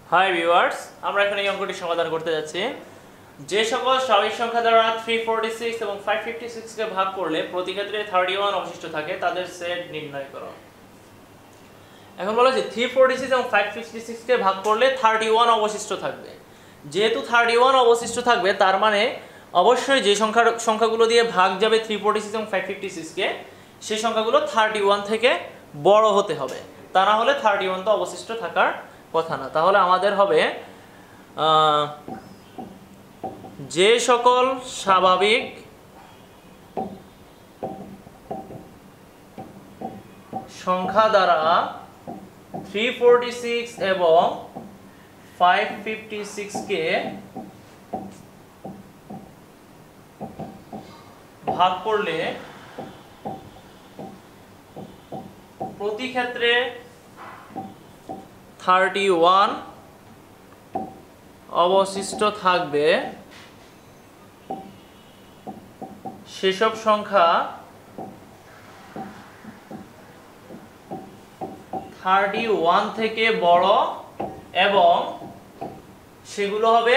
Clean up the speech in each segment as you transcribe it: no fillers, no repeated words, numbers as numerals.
Hi viewers, আমরা এখন এই অঙ্কটি সমাধান করতে যাচ্ছি। যে সকল স্বাভাবিক সংখ্যা দ্বারা 346 এবং 556 কে ভাগ করলে প্রতি ক্ষেত্রে 31 অবশিষ্ট থাকে তাদের সেট নির্ণয় করো। এখন বলা হচ্ছে 346 এবং 556 কে ভাগ করলে 31 অবশিষ্ট থাকবে। যেহেতু 31 অবশিষ্ট থাকবে তার মানে অবশ্যই যে সংখ্যাগুলো দিয়ে ভাগ যাবে 346 এবং 556 কে সেই সংখ্যাগুলো 31 থেকে বড় হতে হবে, তা না হলে 31 তো অবশিষ্ট থাকার কথা না। তাহলে আমাদের হবে যে সকল স্বাভাবিক সংখ্যা দ্বারা 346 এবং 556 কে ভাগ করলে প্রতি ক্ষেত্রে 31 অবশিষ্ট থাকবে, সেসব সংখ্যা 31 থেকে বড় এবং সেগুলো হবে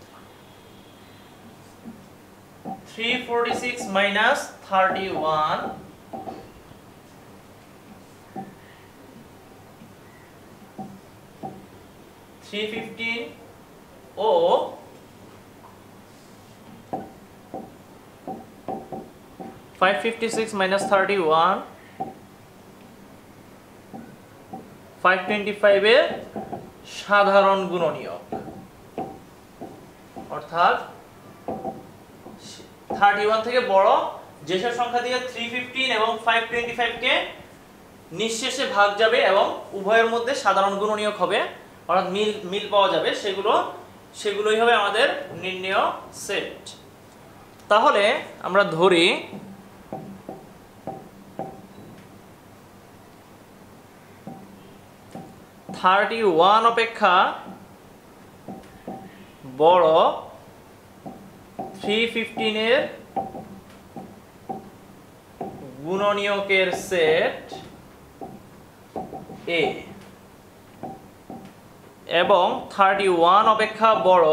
346 মাইনাস 31 315 ও 556 মাইনাস 31 525 এর সাধারণ গুণনীয়ক, অর্থাৎ 31 থেকে বড় যেসব সংখ্যা দিয়ে 315 এবং 525 কে নিঃশেষে ভাগ যাবে এবং উভয়ের মধ্যে সাধারণ গুণনীয়ক হবে, অর্থাৎ মিল পাওয়া যাবে, সেগুলোই হবে আমাদের নির্ণেয় সেট। তাহলে আমরা ধরি থার্টি ওয়ান অপেক্ষা বড় 315 এর গুণনীয়কের সেট এ এবং 31 অপেক্ষা বড়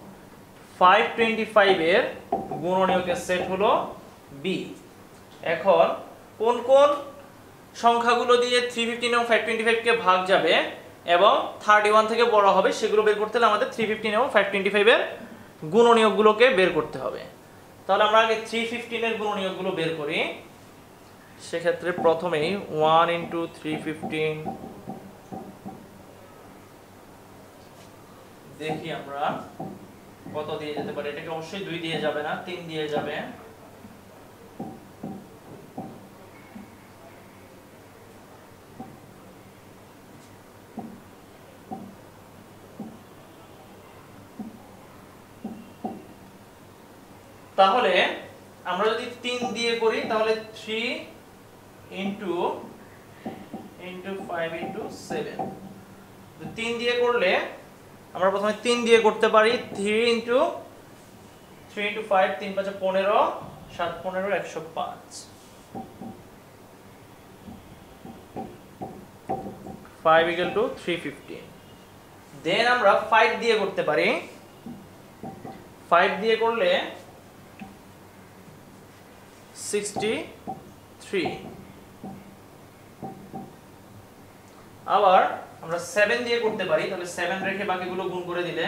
525 এর গুণনীয়কের সেট হলো বি। এখন কোন কোন সংখ্যাগুলো দিয়ে 315 এবং 525 কে ভাগ যাবে এবং 31 থেকে বড় হবে সেগুলো বের করতে হলে আমাদের 315 এবং 525 এর গুণনীয়কগুলোকে বের করতে হবে। তাহলে আমরা আগে 315 এর গুণনীয়কগুলো বের করি। সেক্ষেত্রে প্রথমেই 1 × 315 দেখি আমরা কত দিয়ে যেতে পারি। এটাকে অবশ্যই 2 দিয়ে যাবে না, 3 দিয়ে যাবে। তাহলে আমরা যদি 3 দিয়ে করি তাহলে 3 × 5 × 7, 3 দিয়ে করলে আমরা প্রথমে 3 দিয়ে করতে পারি। 3 × 5 3 5 15 7 15 105 5 = 315। দেন আমরা 5 দিয়ে করতে পারি। 5 দিয়ে করলে 63। আবার আমরা 7 দিয়ে করতে পারি, তাহলে 7 রেখে বাকিগুলো গুণ করে দিলে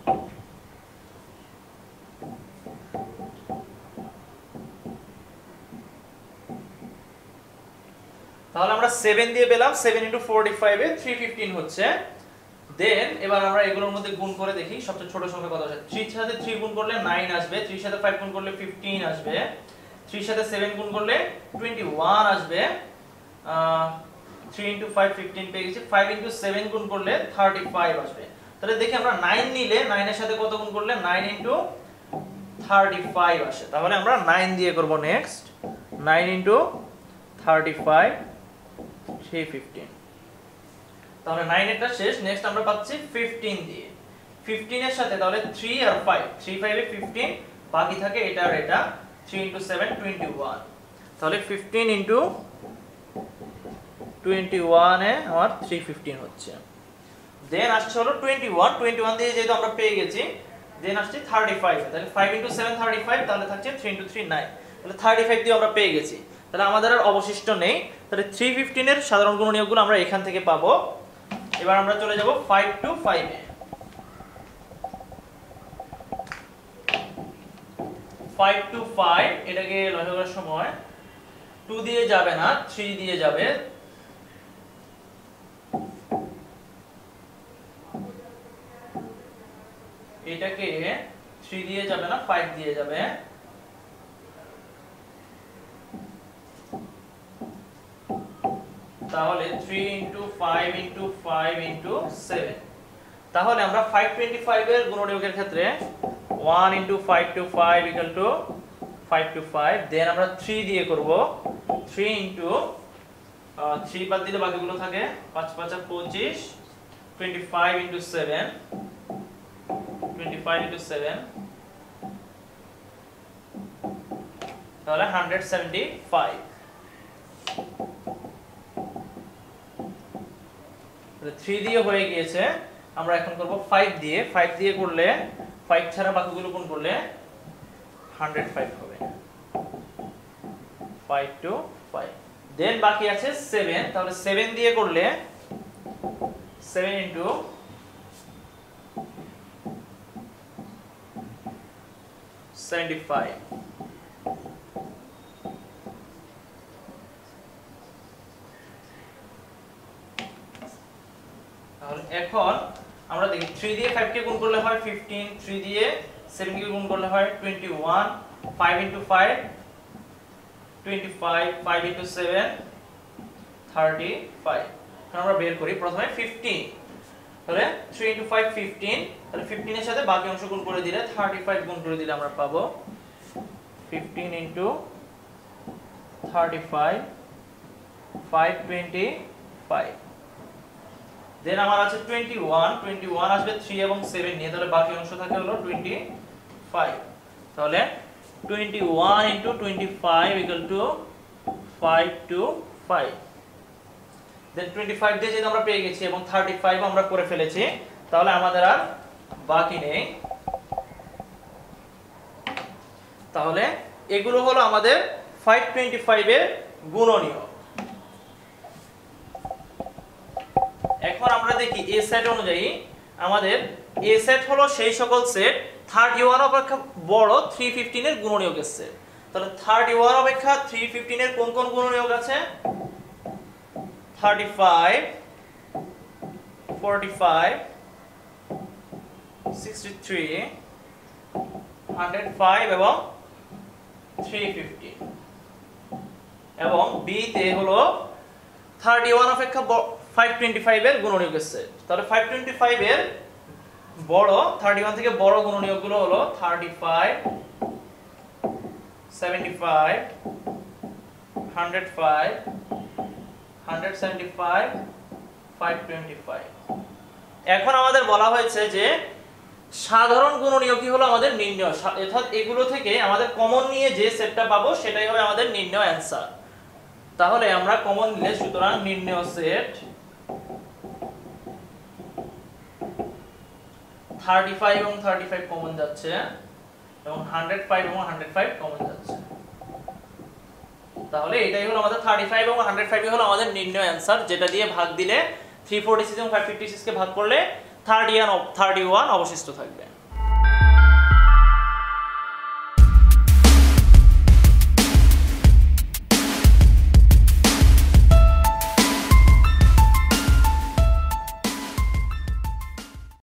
তাহলে আমরা 7 দিয়ে পেলাম 7 × 45 এ 315 হচ্ছে। দেন এবার আমরা এগুলোর মধ্যে গুণ করে দেখি সবচেয়ে ছোট সংখ্যা কত আসে। 3 এর সাথে 3 গুণ করলে 9 আসবে, 3 এর সাথে 5 গুণ করলে 15 আসবে, 3 এর সাথে 7 গুণ করলে 21 আসবে। 3 × 5 15 পেয়ে গেছি। 5 × 7 গুণ করলে 35 আসবে। তাহলে দেখি আমরা 9 নিলে 9 এর সাথে কত গুণ করলে 9 × 35 আসে। তাহলে আমরা 9 দিয়ে করব নেক্সট। 9 × 35 315। তাহলে 9 এটা শেষ। নেক্সট আমরা পাচ্ছি 15 দিয়ে। 15 এর সাথে তাহলে 3 আর 5, 3 5 এ 15, বাকি থাকে এটা আর এটা। 3 × 7 21। তাহলে 15 × 21 এ আমার 315 হচ্ছে। দেন আসছে হলো 21 দিয়ে যেহেতু আমরা পেয়ে গেছি, দেন আসছে 35, তাহলে 5 × 7 35, তাহলে থাকছে 3 × 3 9, তাহলে 35 দিয়ে আমরা পেয়ে গেছি। তাহলে আমাদের আর অবশিষ্ট নেই, তাহলে 315 এর সাধারণ গুণনীয়কগুলো আমরা এখান থেকে পাবো। এবার আমরা চলে যাব 5 to 5 এ। 5 to 5 এটাকে লসাগু করার সময় 2 দিয়ে যাবে না, 3 দিয়ে যাবে। এটাকে 3 দিয়ে যাবে না, 5 দিয়ে যাবে। তাহলে 3 × 5 × 5 × 7, তাহলে আমরা 525 এর গুণনীয়কের ক্ষেত্রে 1 × 5 to 5 = 5 to 5, দেন আমরা 3 দিয়ে করব। 3 × 3 বাদ দিলে বাকিগুলো থাকে, 5 × 5 = 25, 25 × 7, 25 × 7, তাহলে 175। 3 দিয়ে হয়ে গিয়েছে, আমরা এখন করব 5 দিয়ে। 5 দিয়ে করলে 5 ছাড়া বাকিগুলো গুণ করলে 105 হবে। 5 to 5, দেন বাকি আছে 7, তাহলে 7 দিয়ে করলে 7 × 75, তাহলে এখন আমরা দেখি 3 দিয়ে 5 কে গুণ করলে হয় 15, 3 দিয়ে 7 কে গুণ করলে হয় 21, 5 × 5 25, 5 × 7 35। এখন আমরা বের করি প্রথমে 15, তাহলে 3 × 5 15, তাহলে 15 এর সাথে বাকি অংশ গুণ করে দিলে 35 গুণ করে দিলে আমরা পাবো 15 × 35 525। দেন আমার আছে 21 আসবে 3 এবং 7 নিয়ে, তাহলে বাকি অংশ থাকে হলো 25, তাহলে 21 × 25 = 5 to 5। দেন 25 দিয়ে যেটা আমরা পেয়ে গেছি এবং 35 আমরা করে ফেলেছি, তাহলে আমাদের আর বাকি নেই। তাহলে এগুলো হলো আমাদের 525 এর গুণনীয়ক। এখন আমরা দেখি এ সেট অনুযায়ী আমাদের এ সেট হলো সেই সকল সেট 31 অপেক্ষা বড় 315 এর গুণনীয়কের সেট। তাহলে 31 অপেক্ষা 315 এর কোন কোন গুণনীয়ক আছে? 35, 45, 63, 105 এবং 350। এবং বি তে হলো 31 অপেক্ষা 525 এর গুণনীয়কের সেট। তাহলে 525 এর বড় 31 থেকে বড় গুণনীয়কগুলো হলো 35, 75, 105, 175, 525। এখন আমাদের বলা হয়েছে যে সাধারণ গুণনীয়কই হলো আমাদের নির্ণয়, অর্থাৎ এগুলো থেকে আমাদের কমন নিয়ে যে সেটটা পাবো সেটাই হবে আমাদের নির্ণয় অ্যানসার। তাহলে আমরা কমন নিলে সুতরাং নির্ণয় সেট 35 এবং 35 কমন যাচ্ছে এবং 105 এবং 105 কমন যাচ্ছে। তাহলে এটাই হলো আমাদের 35 এবং 105 হলো আমাদের নির্ণয় অ্যানসার, যেটা দিয়ে ভাগ দিলে 346 এবং 556 কে ভাগ করলে 31 অবশিষ্ট থাকবে।